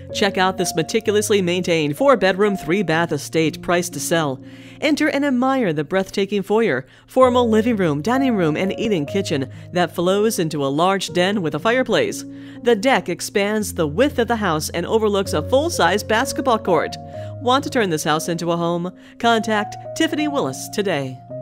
Check out this meticulously maintained 4-bedroom, 3-bath estate priced to sell. Enter and admire the breathtaking foyer, formal living room, dining room, and eating kitchen that flows into a large den with a fireplace. The deck expands the width of the house and overlooks a full-size basketball court. Want to turn this house into a home? Contact Tiffany Willis today.